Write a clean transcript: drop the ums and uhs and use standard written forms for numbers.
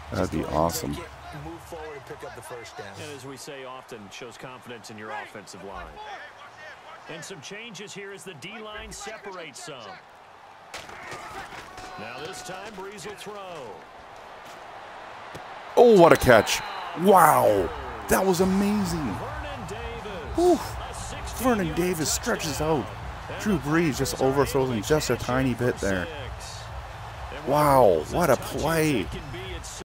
That'd be awesome. Move forward and pick up the first down. And as we say often, shows confidence in your offensive line. And some changes here as the D-line separates some. Now this time, Breeze will throw. Oh, what a catch. Wow. That was amazing. Whew. Vernon Davis stretches out. Drew Brees just overthrows him just a tiny bit there. Wow, what a play.